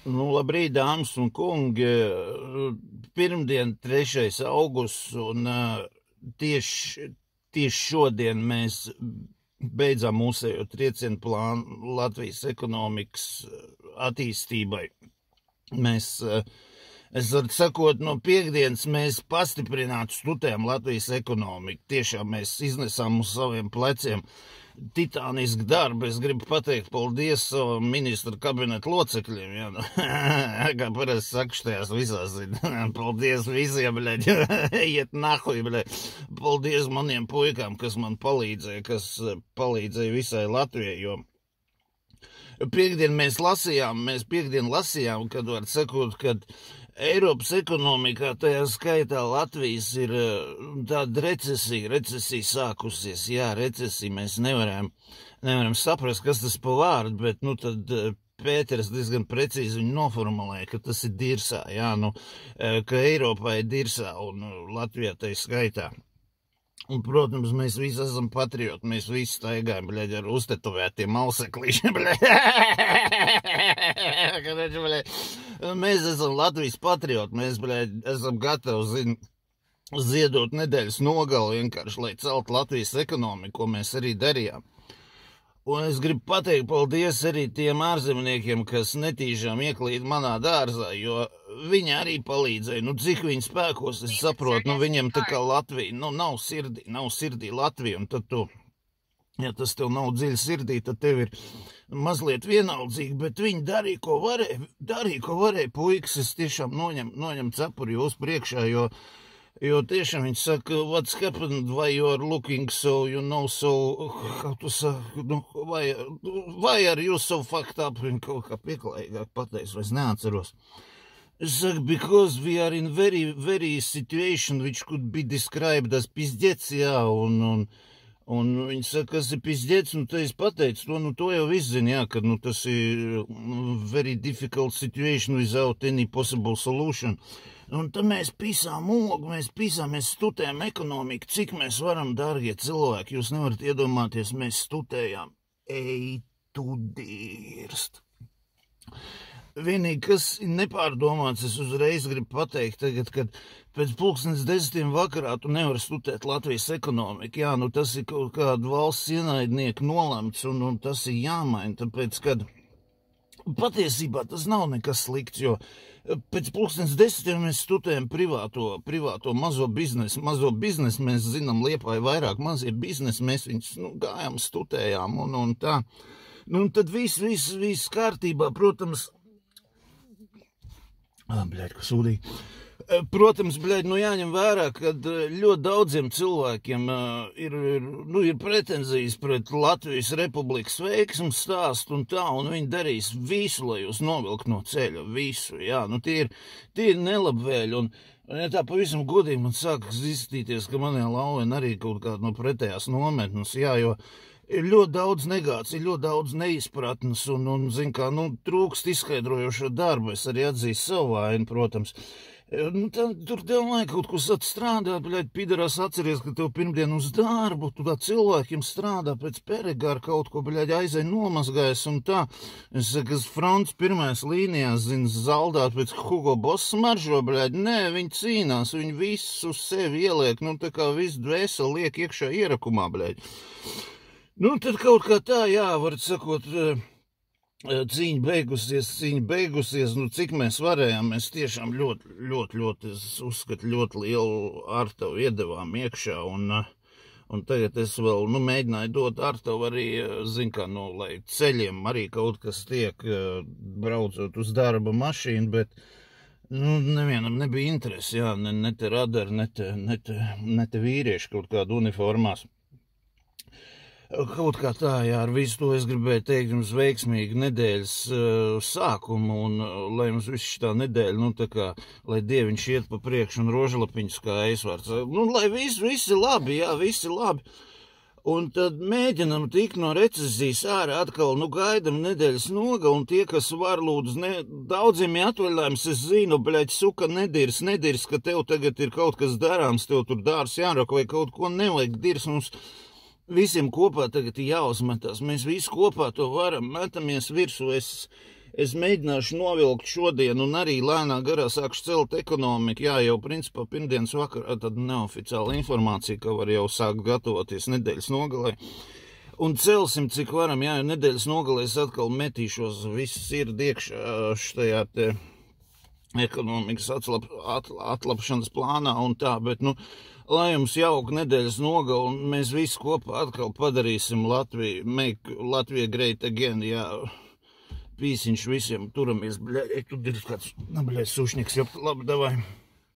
Nu, labrīt, dāmas un kungi. Pirmdien, 3. augusts, un tieši šodien mēs beidzām mūsējo triecienu plānu Latvijas ekonomikas attīstībai. Es varu sakot, no piekdienas mēs pastiprinātu studējam Latvijas ekonomiku. Tiešām mēs iznesām uz saviem pleciem titānisku darbu. Es gribu pateikt paldies savam ministra kabineta locekļiem. Ja? Kā parasti saku štajās visās, paldies visiem, bļaļ, iet nahuj, bļaļ. Paldies maniem puikām, kas man palīdzēja, kas palīdzēja visai Latvijai, jo piekdien mēs lasījām, kad var sakot, kad Eiropas ekonomikā, tajā skaitā Latvijas, ir tāda recesija sākusies. Jā, recesija, mēs nevaram saprast, kas tas pa vārdu, bet, tad Pēters diezgan precīzi viņu noformulēja, ka tas ir dirsā, jā, ka Eiropā ir dirsā un Latvijā tai skaitā. Un, protams, mēs visi esam patrioti, mēs visi staigājam, bļaļ, ar uztetovētiem auseklīšiem, bļaļ. Mēs esam Latvijas patrioti, mēs, bļaļ, esam gatavi, ziedot nedēļas nogali vienkārši, lai celt Latvijas ekonomiku, ko mēs arī darījām. Un es gribu pateikt paldies arī tiem ārzemniekiem, kas netīšām ieklīd manā dārzā, jo viņi arī palīdzēja. Cik viņi spēkos, es saprotu, viņiem tā kā Latvija, nav sirdī Latvija, un tad ja tas tev nav dziļi sirdī, tad tev ir mazliet vienaldzīgi, bet viņi darīja, ko varēja, puikas, es tiešām noņem cepuri jūs priekšā, jo tiešām viņi saka, what's happened, why you are looking so, how to say, why are you so fucked up, viņi kaut kā pieklājīgāk pateiks, vai es neatceros. Es saku, because we are in very, very situation which could be described as pizdets, jā, un viņi saka, kas ir pizdets, te es pateicu, to jau viss zina, jā, ka, tas ir very difficult situation without any possible solution. Un tad mēs pisām ogu, mēs studējam ekonomiku, cik mēs varam, dārgie cilvēki, jūs nevarat iedomāties, mēs studējām. Ej, tu dirst. Vienīgi, kas ir nepārdomāts, es uzreiz gribu pateikt tagad, kad pēc 10:00 vakarā tu nevari studēt Latvijas ekonomiku. Jā, tas ir kaut kāda valsts ienaidnieku nolemts, un tas ir jāmaina, tāpēc, kad patiesībā tas nav nekas slikts, jo pēc 10:00 mēs studējam privāto mazo biznesu. Mazo biznesu mēs zinām, Liepāja vairāk mazie biznesi, mēs viņus gājām, studējām un tā. Tad viss kārtībā, protams, bļaļ, kas sūdīgi. Protams, bļaļ, jāņem vērā, ka ļoti daudziem cilvēkiem ir pretenzijas pret Latvijas Republikas veiksmu stāstu un tā, un viņi darīs visu, lai jūs novilkt no ceļa, visu, jā, tie ir nelabvēļi, un ja tā pavisam godīgi man sākas izskatīties, ka manie lauveni arī kaut kāda no pretējās nometnes, jā, jo ir ļoti daudz negāciju, ļoti daudz neizpratnes, un zin kā, trūkst izskaidrojošo darbu, es arī atzīstu savu vainu, protams. Tur tev vajag kaut ko strādāt, bļaļ, pidarās, atceries, ka tev pirmdien uz darbu, tu tā cilvēkiem strādā pēc peregāra kaut ko, bļaļ, aizai nomazgājas un tā. Es saku, kas fronts pirmais līnijās, zaldāt pēc Hugo Boss smaržo, bļaļ, nē, viņi cīnās, viņi visu sevi ieliek, tā kā visu dvēseli liek iekšā ierakumā, bļaļ. Tad kaut kā tā, jā, varat sakot, cīņa beigusies, cik mēs varējām, mēs tiešām ļoti, es uzskatu, ļoti lielu ārtavu iedevām iekšā, un tagad es vēl, mēģināju dot ārtavu arī, lai ceļiem arī kaut kas tiek braucot uz darba mašīnu, bet, nevienam nebija interesi, jā, ne te radari, ne te vīrieši kaut kādu uniformās. Kaut kā tā, jā, ar visu to es gribēju teikt jums veiksmīgu nedēļas sākumu, un lai jums viss šitā nedēļa, tā kā, lai dieviņš iet pa priekšu un rožlapiņus kā aizvārds, lai viss ir labi, jā, viss ir labi. Un tad mēģinam tikt no recesijas ārā atkal, gaidam nedēļas noga, un tie, kas var lūdzu, daudziem ir atvaļinājums, es zinu, bļaļ, suka, nedirs, ka tev tagad ir kaut kas darāms, tev tur dārs jārok vai kaut ko nevajag dirs, mums visiem kopā tagad ir jāuzmetās, mēs visi kopā to varam, metamies virsū, Es mēģināšu novilkt šodien un arī lēnā garā sākšu celt ekonomiku. Jā, jau principā pirmdienas vakarā tad neoficiāla informācija, ka var jau sākt gatavoties nedēļas nogalē. Un celsim, cik varam, jā, jo nedēļas nogalē es atkal metīšos visu sirdi iekšā štajā te ekonomikas atlapšanas plānā un tā, bet, nu, lai jums jauka nedēļas nogala un mēs visi kopā atkal padarīsim Latviju, make Latvia great again, jā. Pīsiņš visiem turamies, bļa, tur ir kāds, bļa, sušņiks, jau labi, davai.